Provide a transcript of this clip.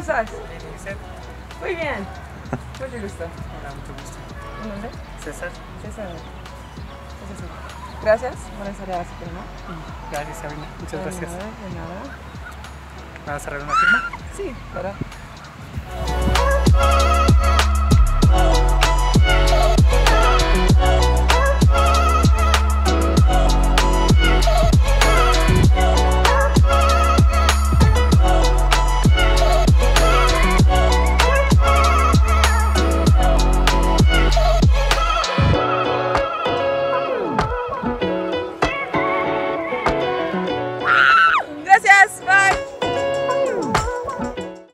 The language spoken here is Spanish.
estás? Bien, ¿y usted? Muy bien. Mucho gusto. Hola, mucho gusto. ¿Tu nombre? César. César. César. Gracias. Buenas tardes, ¿no? Gracias, Sabina. Muchas gracias. De nada. ¿Me vas a cerrar una firma? Sí, claro.